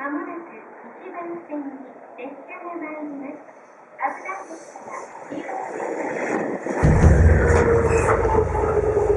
まもなく1番線に列車が参ります。危ないですから、黄色い線まで。